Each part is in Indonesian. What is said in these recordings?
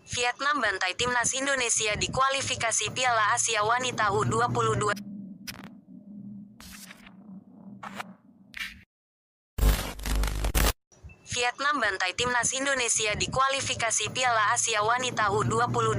Vietnam bantai timnas Indonesia di kualifikasi Piala Asia Wanita U22. Vietnam bantai timnas Indonesia di kualifikasi Piala Asia Wanita U20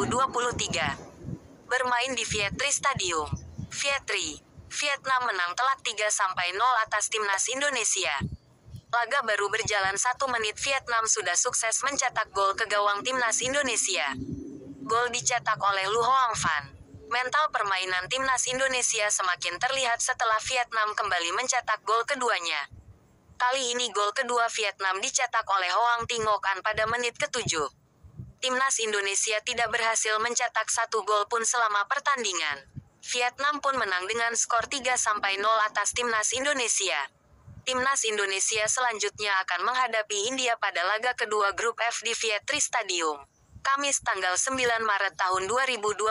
2023. Bermain di Vietri Stadium, Vietri, Vietnam menang telak 3-0 atas timnas Indonesia. Laga baru berjalan 1 menit Vietnam sudah sukses mencetak gol ke gawang timnas Indonesia. Gol dicetak oleh Lu Hoang Van. Mental permainan timnas Indonesia semakin terlihat setelah Vietnam kembali mencetak gol keduanya. Kali ini gol kedua Vietnam dicetak oleh Hoang Thi Ngoc An pada menit ke-7. Timnas Indonesia tidak berhasil mencetak 1 gol pun selama pertandingan. Vietnam pun menang dengan skor 3-0 atas timnas Indonesia. Timnas Indonesia selanjutnya akan menghadapi India pada laga kedua grup F di Vietri Stadium, Kamis tanggal 9 Maret tahun 2023.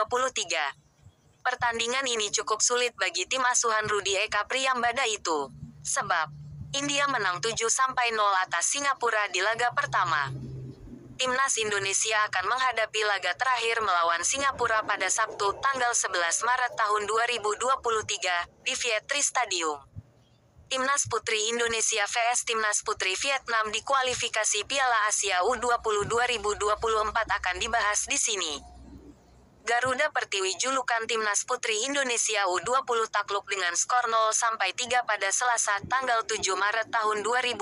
Pertandingan ini cukup sulit bagi tim asuhan Rudy Eka Priyambada itu, sebab India menang 7-0 atas Singapura di laga pertama. Timnas Indonesia akan menghadapi laga terakhir melawan Singapura pada Sabtu tanggal 11 Maret tahun 2023 di Vietri Stadium. Timnas Putri Indonesia vs Timnas Putri Vietnam di kualifikasi Piala Asia U20 2024 akan dibahas di sini. Garuda Pertiwi julukan Timnas Putri Indonesia U20 takluk dengan skor 0-3 pada Selasa tanggal 7 Maret tahun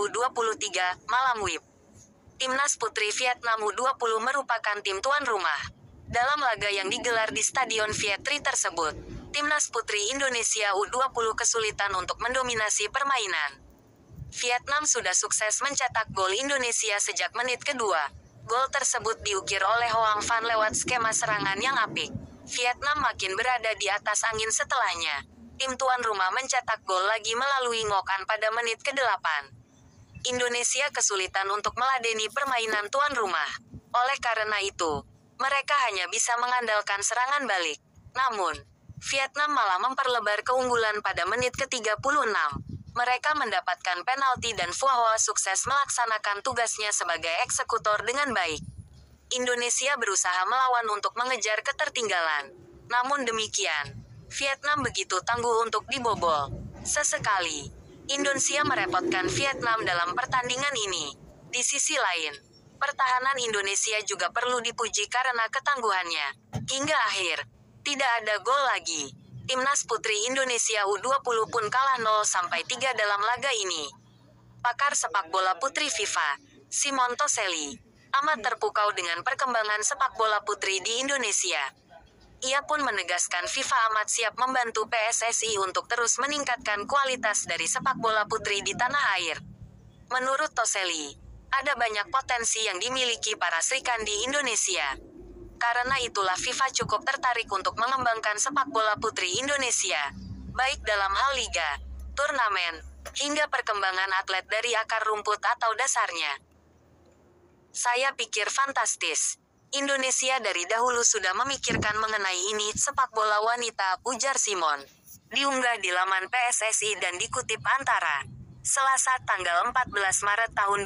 2023, malam WIB. Timnas Putri Vietnam U20 merupakan tim tuan rumah. Dalam laga yang digelar di Stadion Vietri tersebut, Timnas Putri Indonesia U20 kesulitan untuk mendominasi permainan. Vietnam sudah sukses mencetak gol Indonesia sejak menit kedua. Gol tersebut diukir oleh Hoang Van lewat skema serangan yang apik. Vietnam makin berada di atas angin setelahnya. Tim tuan rumah mencetak gol lagi melalui Ngoc An pada menit ke-8. Indonesia kesulitan untuk meladeni permainan tuan rumah. Oleh karena itu, mereka hanya bisa mengandalkan serangan balik. Namun, Vietnam malah memperlebar keunggulan pada menit ke-36. Mereka mendapatkan penalti dan Phu Hoa sukses melaksanakan tugasnya sebagai eksekutor dengan baik. Indonesia berusaha melawan untuk mengejar ketertinggalan. Namun demikian, Vietnam begitu tangguh untuk dibobol. Sesekali, Indonesia merepotkan Vietnam dalam pertandingan ini. Di sisi lain, pertahanan Indonesia juga perlu dipuji karena ketangguhannya. Hingga akhir, tidak ada gol lagi. Timnas Putri Indonesia U20 pun kalah 0-3 dalam laga ini. Pakar sepak bola putri FIFA, Simon Toselli, amat terpukau dengan perkembangan sepak bola putri di Indonesia. Ia pun menegaskan FIFA amat siap membantu PSSI untuk terus meningkatkan kualitas dari sepak bola putri di tanah air. Menurut Toselli, ada banyak potensi yang dimiliki para Srikandi Indonesia. Karena itulah FIFA cukup tertarik untuk mengembangkan sepak bola putri Indonesia, baik dalam hal liga, turnamen, hingga perkembangan atlet dari akar rumput atau dasarnya. Saya pikir fantastis. Indonesia dari dahulu sudah memikirkan mengenai ini sepak bola wanita, ujar Simon. Diunggah di laman PSSI dan dikutip Antara. Selasa tanggal 14 Maret tahun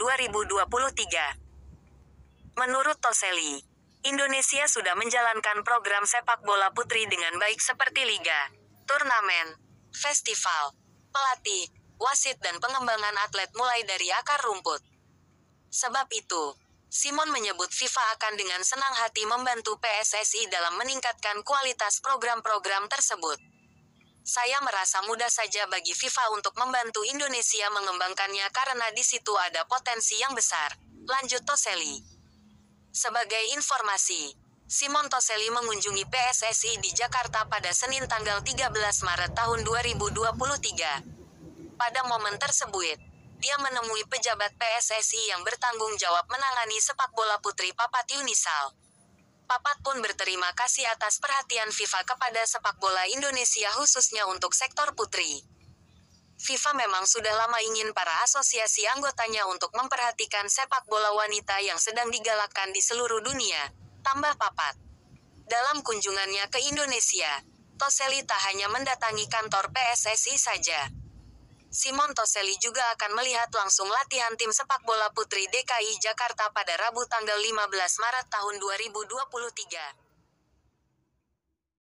2023. Menurut Toselli, Indonesia sudah menjalankan program sepak bola putri dengan baik seperti liga, turnamen, festival, pelatih, wasit dan pengembangan atlet mulai dari akar rumput. Sebab itu, Simon menyebut FIFA akan dengan senang hati membantu PSSI dalam meningkatkan kualitas program-program tersebut. Saya merasa mudah saja bagi FIFA untuk membantu Indonesia mengembangkannya karena di situ ada potensi yang besar, lanjut Toselli. Sebagai informasi, Simon Toselli mengunjungi PSSI di Jakarta pada Senin tanggal 13 Maret tahun 2023. Pada momen tersebut, dia menemui pejabat PSSI yang bertanggung jawab menangani sepak bola putri Papat Yunisal. Papat pun berterima kasih atas perhatian FIFA kepada sepak bola Indonesia khususnya untuk sektor putri. FIFA memang sudah lama ingin para asosiasi anggotanya untuk memperhatikan sepak bola wanita yang sedang digalakkan di seluruh dunia, tambah Papat. Dalam kunjungannya ke Indonesia, Toselli tak hanya mendatangi kantor PSSI saja. Simon Toselli juga akan melihat langsung latihan tim sepak bola putri DKI Jakarta pada Rabu tanggal 15 Maret tahun 2023.